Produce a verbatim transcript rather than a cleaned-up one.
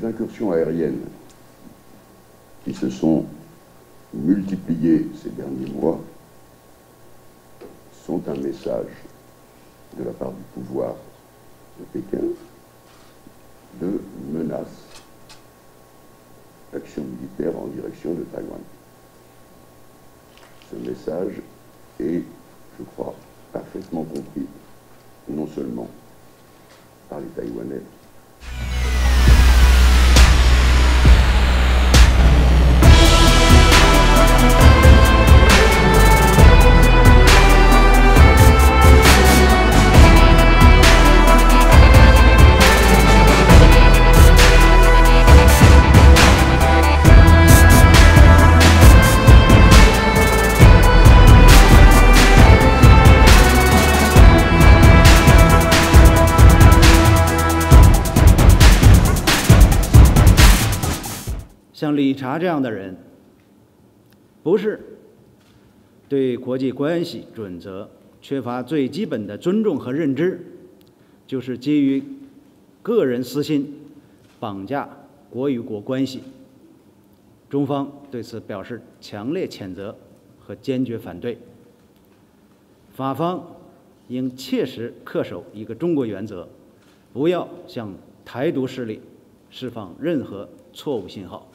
Les incursions aériennes qui se sont multipliées ces derniers mois sont un message de la part du pouvoir de Pékin de menace d'action militaire en direction de Taïwan. Ce message est, je crois, parfaitement compris, non seulement par les Taïwanais, 像理查这样的人，不是对国际关系准则缺乏最基本的尊重和认知，就是基于个人私心绑架国与国关系。中方对此表示强烈谴责和坚决反对。法方应切实恪守一个中国原则，不要向台独势力释放任何错误信号。